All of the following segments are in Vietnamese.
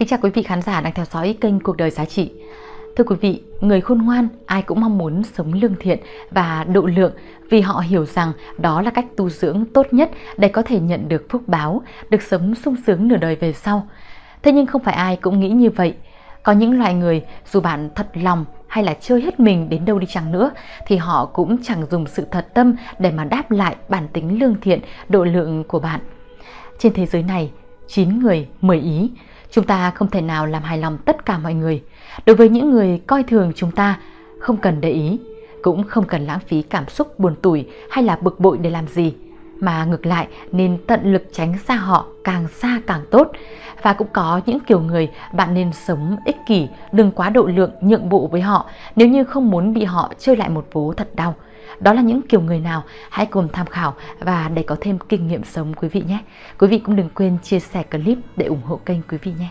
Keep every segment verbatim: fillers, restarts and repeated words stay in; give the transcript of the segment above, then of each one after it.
Kính chào quý vị khán giả đang theo dõi kênh Cuộc Đời Giá Trị. Thưa quý vị, người khôn ngoan ai cũng mong muốn sống lương thiện và độ lượng vì họ hiểu rằng đó là cách tu dưỡng tốt nhất để có thể nhận được phúc báo, được sống sung sướng nửa đời về sau. Thế nhưng không phải ai cũng nghĩ như vậy. Có những loại người dù bạn thật lòng hay là chơi hết mình đến đâu đi chăng nữa thì họ cũng chẳng dùng sự thật tâm để mà đáp lại bản tính lương thiện, độ lượng của bạn. Trên thế giới này, chín người, mười ý. Chúng ta không thể nào làm hài lòng tất cả mọi người. Đối với những người coi thường chúng ta, không cần để ý, cũng không cần lãng phí cảm xúc buồn tủi hay là bực bội để làm gì. Mà ngược lại nên tận lực tránh xa họ, càng xa càng tốt. Và cũng có những kiểu người bạn nên sống ích kỷ, đừng quá độ lượng, nhượng bộ với họ nếu như không muốn bị họ chơi lại một vố thật đau. Đó là những kiểu người nào? Hãy cùng tham khảo và để có thêm kinh nghiệm sống quý vị nhé. Quý vị cũng đừng quên chia sẻ clip để ủng hộ kênh quý vị nhé.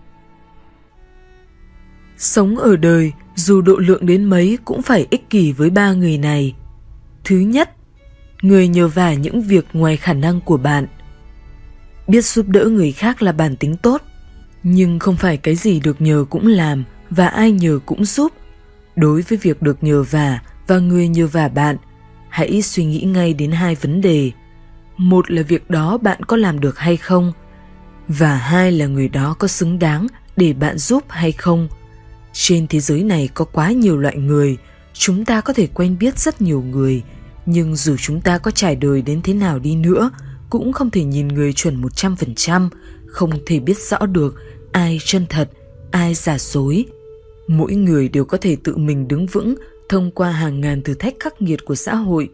Sống ở đời, dù độ lượng đến mấy cũng phải ích kỷ với ba người này. Thứ nhất, người nhờ vả những việc ngoài khả năng của bạn. Biết giúp đỡ người khác là bản tính tốt, nhưng không phải cái gì được nhờ cũng làm và ai nhờ cũng giúp. Đối với việc được nhờ vả và người nhờ vả bạn, hãy suy nghĩ ngay đến hai vấn đề. Một là việc đó bạn có làm được hay không, và hai là người đó có xứng đáng để bạn giúp hay không. Trên thế giới này có quá nhiều loại người, chúng ta có thể quen biết rất nhiều người, nhưng dù chúng ta có trải đời đến thế nào đi nữa, cũng không thể nhìn người chuẩn một trăm phần trăm, không thể biết rõ được ai chân thật, ai giả dối. Mỗi người đều có thể tự mình đứng vững thông qua hàng ngàn thử thách khắc nghiệt của xã hội.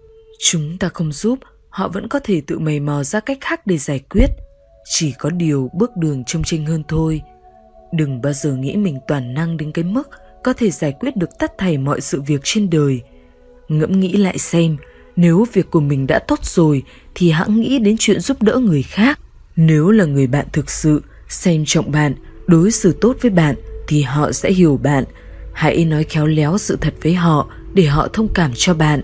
Chúng ta không giúp, họ vẫn có thể tự mày mò ra cách khác để giải quyết. Chỉ có điều bước đường trông chênh hơn thôi. Đừng bao giờ nghĩ mình toàn năng đến cái mức có thể giải quyết được tất thảy mọi sự việc trên đời. Ngẫm nghĩ lại xem, nếu việc của mình đã tốt rồi thì hẵng nghĩ đến chuyện giúp đỡ người khác. Nếu là người bạn thực sự, xem trọng bạn, đối xử tốt với bạn thì họ sẽ hiểu bạn. Hãy nói khéo léo sự thật với họ để họ thông cảm cho bạn.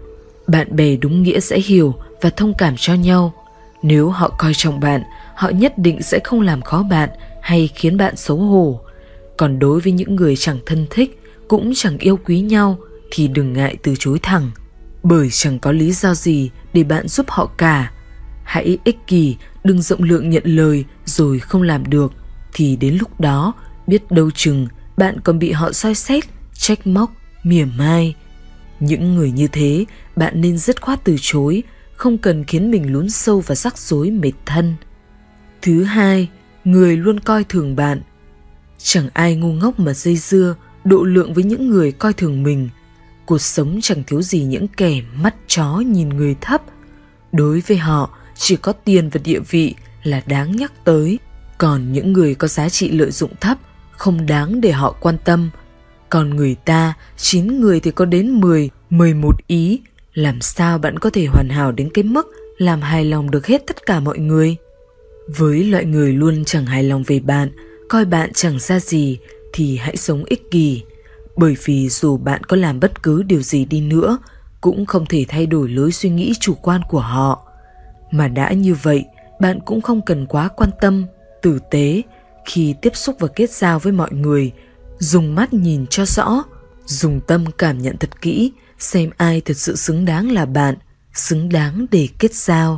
Bạn bè đúng nghĩa sẽ hiểu và thông cảm cho nhau. Nếu họ coi trọng bạn, họ nhất định sẽ không làm khó bạn hay khiến bạn xấu hổ. Còn đối với những người chẳng thân thích, cũng chẳng yêu quý nhau thì đừng ngại từ chối thẳng, bởi chẳng có lý do gì để bạn giúp họ cả. Hãy ích kỷ, đừng rộng lượng nhận lời rồi không làm được, thì đến lúc đó biết đâu chừng bạn còn bị họ soi xét, trách móc, mỉa mai. Những người như thế bạn nên dứt khoát từ chối, không cần khiến mình lún sâu vào rắc rối mệt thân. Thứ hai, người luôn coi thường bạn. Chẳng ai ngu ngốc mà dây dưa, độ lượng với những người coi thường mình. Cuộc sống chẳng thiếu gì những kẻ mắt chó nhìn người thấp. Đối với họ, chỉ có tiền và địa vị là đáng nhắc tới. Còn những người có giá trị lợi dụng thấp, không đáng để họ quan tâm. Còn người ta, chín người thì có đến mười, mười một ý. Làm sao bạn có thể hoàn hảo đến cái mức làm hài lòng được hết tất cả mọi người? Với loại người luôn chẳng hài lòng về bạn, coi bạn chẳng ra gì, thì hãy sống ích kỷ. Bởi vì dù bạn có làm bất cứ điều gì đi nữa, cũng không thể thay đổi lối suy nghĩ chủ quan của họ. Mà đã như vậy, bạn cũng không cần quá quan tâm, tử tế. Khi tiếp xúc và kết giao với mọi người, dùng mắt nhìn cho rõ, dùng tâm cảm nhận thật kỹ, xem ai thật sự xứng đáng là bạn, xứng đáng để kết giao.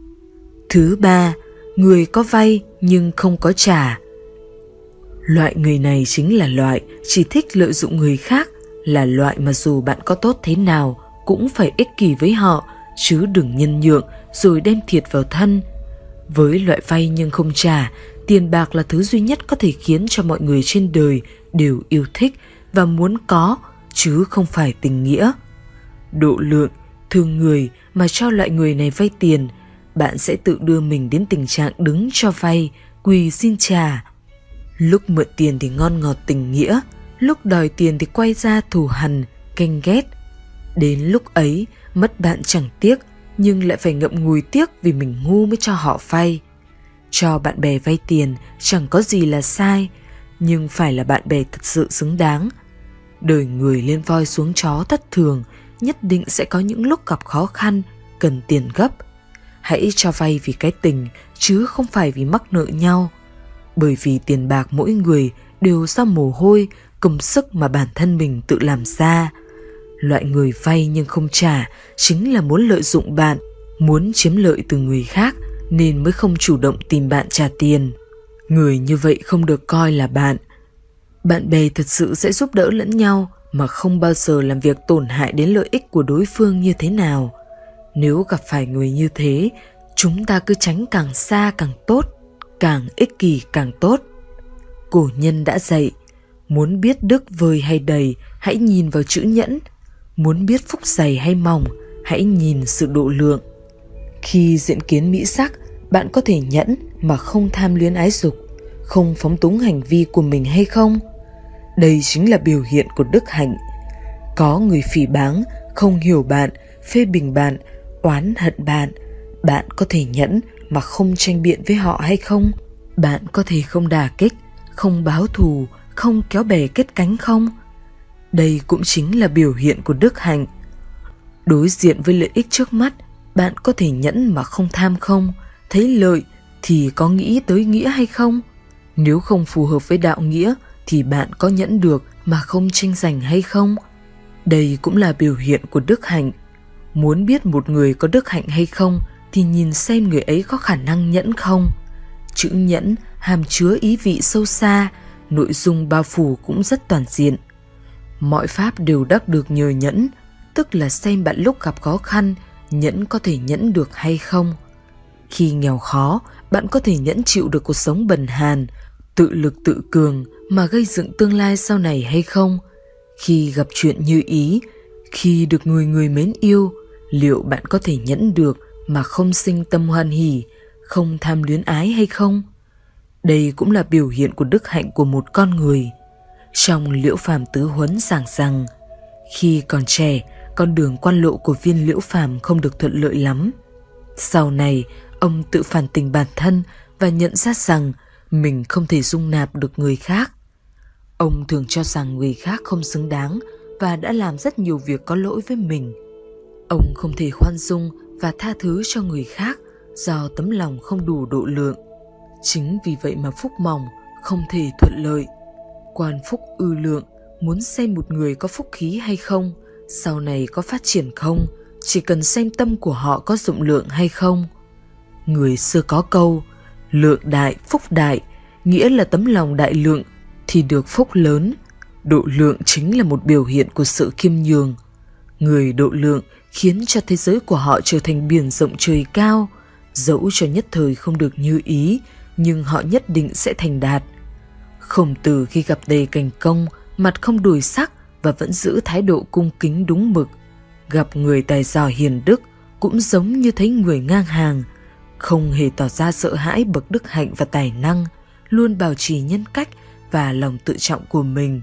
Thứ ba, người có vay nhưng không có trả. Loại người này chính là loại chỉ thích lợi dụng người khác, là loại mà dù bạn có tốt thế nào cũng phải ích kỷ với họ, chứ đừng nhân nhượng rồi đem thiệt vào thân. Với loại vay nhưng không trả, tiền bạc là thứ duy nhất có thể khiến cho mọi người trên đời đều yêu thích và muốn có, chứ không phải tình nghĩa. Độ lượng, thương người mà cho loại người này vay tiền, bạn sẽ tự đưa mình đến tình trạng đứng cho vay, quỳ xin trả. Lúc mượn tiền thì ngon ngọt tình nghĩa, lúc đòi tiền thì quay ra thù hằn, ganh ghét. Đến lúc ấy, mất bạn chẳng tiếc, nhưng lại phải ngậm ngùi tiếc vì mình ngu mới cho họ vay. Cho bạn bè vay tiền chẳng có gì là sai, nhưng phải là bạn bè thật sự xứng đáng. Đời người lên voi xuống chó thất thường, nhất định sẽ có những lúc gặp khó khăn, cần tiền gấp. Hãy cho vay vì cái tình, chứ không phải vì mắc nợ nhau. bởi vì tiền bạc mỗi người đều do mồ hôi, công sức mà bản thân mình tự làm ra. Loại người vay nhưng không trả chính là muốn lợi dụng bạn, muốn chiếm lợi từ người khác nên mới không chủ động tìm bạn trả tiền. Người như vậy không được coi là bạn. Bạn bè thật sự sẽ giúp đỡ lẫn nhau mà không bao giờ làm việc tổn hại đến lợi ích của đối phương như thế nào. Nếu gặp phải người như thế, chúng ta cứ tránh càng xa càng tốt, càng ích kỷ càng tốt. Cổ nhân đã dạy, muốn biết đức vơi hay đầy, hãy nhìn vào chữ nhẫn. Muốn biết phúc dày hay mỏng, hãy nhìn sự độ lượng. Khi diện kiến mỹ sắc, bạn có thể nhẫn mà không tham luyến ái dục, không phóng túng hành vi của mình hay không? Đây chính là biểu hiện của đức hạnh. Có người phỉ báng, không hiểu bạn, phê bình bạn, oán hận bạn, bạn có thể nhẫn mà không tranh biện với họ hay không? Bạn có thể không đả kích, không báo thù, không kéo bè kết cánh không? Đây cũng chính là biểu hiện của đức hạnh. Đối diện với lợi ích trước mắt, bạn có thể nhẫn mà không tham không? Thấy lợi thì có nghĩ tới nghĩa hay không? Nếu không phù hợp với đạo nghĩa thì bạn có nhẫn được mà không tranh giành hay không? Đây cũng là biểu hiện của đức hạnh. Muốn biết một người có đức hạnh hay không thì nhìn xem người ấy có khả năng nhẫn không. Chữ nhẫn hàm chứa ý vị sâu xa, nội dung bao phủ cũng rất toàn diện. Mọi pháp đều đắc được nhờ nhẫn, tức là xem bạn lúc gặp khó khăn, nhẫn có thể nhẫn được hay không. Khi nghèo khó, bạn có thể nhẫn chịu được cuộc sống bần hàn, tự lực tự cường mà gây dựng tương lai sau này hay không. Khi gặp chuyện như ý, khi được người người mến yêu, liệu bạn có thể nhẫn được mà không sinh tâm hoan hỉ, không tham luyến ái hay không? Đây cũng là biểu hiện của đức hạnh của một con người. Trong Liễu Phàm Tứ Huấn giảng rằng, khi còn trẻ, con đường quan lộ của viên Liễu Phàm không được thuận lợi lắm. Sau này, ông tự phản tỉnh bản thân và nhận ra rằng mình không thể dung nạp được người khác. Ông thường cho rằng người khác không xứng đáng và đã làm rất nhiều việc có lỗi với mình. Ông không thể khoan dung và tha thứ cho người khác do tấm lòng không đủ độ lượng. Chính vì vậy mà phúc mỏng, không thể thuận lợi. Quan phúc ư lượng, muốn xem một người có phúc khí hay không, sau này có phát triển không, chỉ cần xem tâm của họ có rộng lượng hay không. Người xưa có câu, lượng đại, phúc đại, nghĩa là tấm lòng đại lượng thì được phúc lớn. Độ lượng chính là một biểu hiện của sự khiêm nhường. Người độ lượng khiến cho thế giới của họ trở thành biển rộng trời cao, dẫu cho nhất thời không được như ý, nhưng họ nhất định sẽ thành đạt. Khổng Tử khi gặp Tề Cảnh Công, mặt không đổi sắc và vẫn giữ thái độ cung kính đúng mực. Gặp người tài giỏi hiền đức cũng giống như thấy người ngang hàng, không hề tỏ ra sợ hãi bậc đức hạnh và tài năng, luôn bảo trì nhân cách và lòng tự trọng của mình.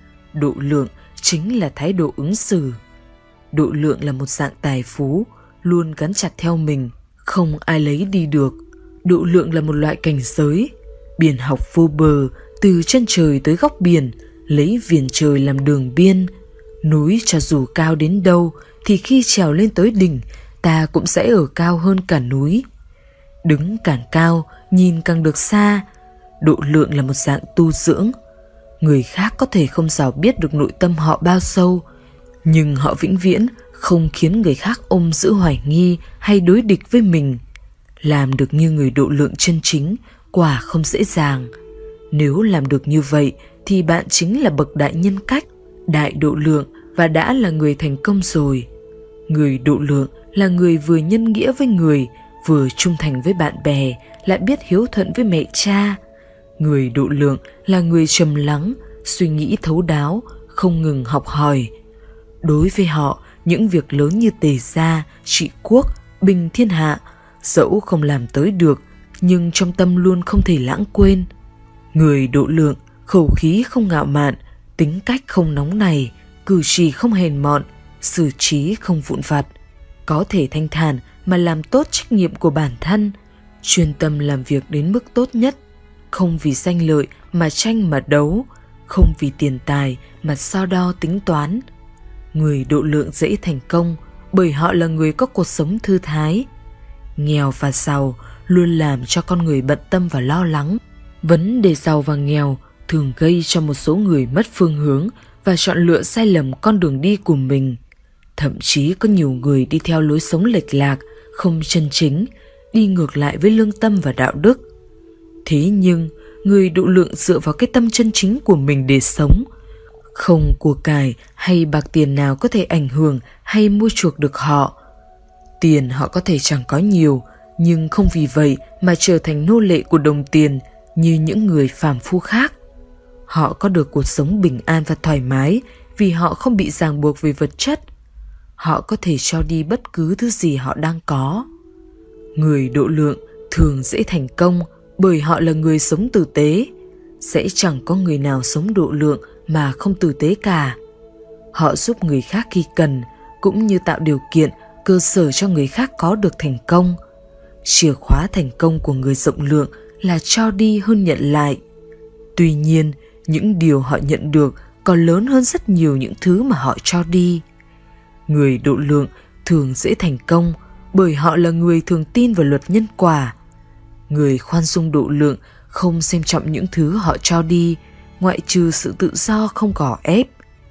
Độ lượng chính là thái độ ứng xử. Độ lượng là một dạng tài phú, luôn gắn chặt theo mình, không ai lấy đi được. Độ lượng là một loại cảnh giới, biển học vô bờ, từ chân trời tới góc biển, lấy viền trời làm đường biên. Núi cho dù cao đến đâu thì khi trèo lên tới đỉnh, ta cũng sẽ ở cao hơn cả núi. Đứng càng cao, nhìn càng được xa. Độ lượng là một dạng tu dưỡng. Người khác có thể không dò biết được nội tâm họ bao sâu, nhưng họ vĩnh viễn không khiến người khác ôm giữ hoài nghi hay đối địch với mình. Làm được như người độ lượng chân chính quả không dễ dàng. Nếu làm được như vậy thì bạn chính là bậc đại nhân cách, đại độ lượng và đã là người thành công rồi. Người độ lượng là người vừa nhân nghĩa với người, vừa trung thành với bạn bè, lại biết hiếu thuận với mẹ cha. Người độ lượng là người trầm lắng, suy nghĩ thấu đáo, không ngừng học hỏi. Đối với họ, những việc lớn như tề gia, trị quốc, bình thiên hạ, dẫu không làm tới được, nhưng trong tâm luôn không thể lãng quên. Người độ lượng, khẩu khí không ngạo mạn, tính cách không nóng nảy, cử chỉ không hèn mọn, xử trí không vụn vặt, có thể thanh thản mà làm tốt trách nhiệm của bản thân, chuyên tâm làm việc đến mức tốt nhất, không vì danh lợi mà tranh mà đấu, không vì tiền tài mà so đo tính toán. Người độ lượng dễ thành công bởi họ là người có cuộc sống thư thái. Nghèo và giàu luôn làm cho con người bận tâm và lo lắng. Vấn đề giàu và nghèo thường gây cho một số người mất phương hướng và chọn lựa sai lầm con đường đi của mình. Thậm chí có nhiều người đi theo lối sống lệch lạc, không chân chính, đi ngược lại với lương tâm và đạo đức. Thế nhưng, người độ lượng dựa vào cái tâm chân chính của mình để sống. Không của cải hay bạc tiền nào có thể ảnh hưởng hay mua chuộc được họ. Tiền họ có thể chẳng có nhiều, nhưng không vì vậy mà trở thành nô lệ của đồng tiền như những người phàm phu khác. Họ có được cuộc sống bình an và thoải mái vì họ không bị ràng buộc về vật chất. Họ có thể cho đi bất cứ thứ gì họ đang có. Người độ lượng thường dễ thành công bởi họ là người sống tử tế. Sẽ chẳng có người nào sống độ lượng mà không tử tế cả. Họ giúp người khác khi cần, cũng như tạo điều kiện, cơ sở cho người khác có được thành công. Chìa khóa thành công của người rộng lượng là cho đi hơn nhận lại. Tuy nhiên, những điều họ nhận được còn lớn hơn rất nhiều những thứ mà họ cho đi. Người độ lượng thường dễ thành công bởi họ là người thường tin vào luật nhân quả. Người khoan dung độ lượng không xem trọng những thứ họ cho đi, ngoại trừ sự tự do không gò ép.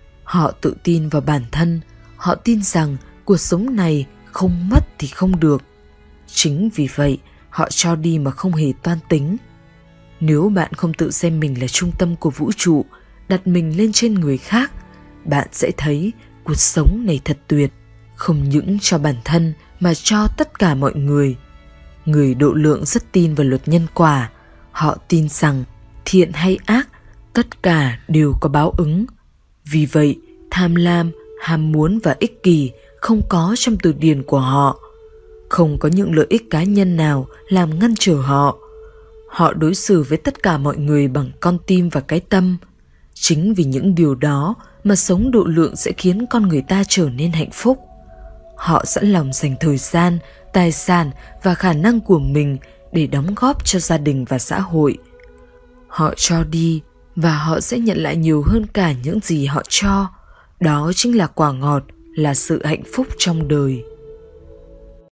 Họ tự tin vào bản thân, họ tin rằng cuộc sống này không mất thì không được. Chính vì vậy, họ cho đi mà không hề toan tính. Nếu bạn không tự xem mình là trung tâm của vũ trụ, đặt mình lên trên người khác, bạn sẽ thấy cuộc sống này thật tuyệt, không những cho bản thân mà cho tất cả mọi người. Người độ lượng rất tin vào luật nhân quả. Họ tin rằng thiện hay ác, tất cả đều có báo ứng. Vì vậy, tham lam, ham muốn và ích kỷ không có trong từ điển của họ. Không có những lợi ích cá nhân nào làm ngăn trở họ. Họ đối xử với tất cả mọi người bằng con tim và cái tâm. Chính vì những điều đó mà sống độ lượng sẽ khiến con người ta trở nên hạnh phúc. Họ sẵn lòng dành thời gian, tài sản và khả năng của mình để đóng góp cho gia đình và xã hội. Họ cho đi và họ sẽ nhận lại nhiều hơn cả những gì họ cho. Đó chính là quả ngọt, là sự hạnh phúc trong đời.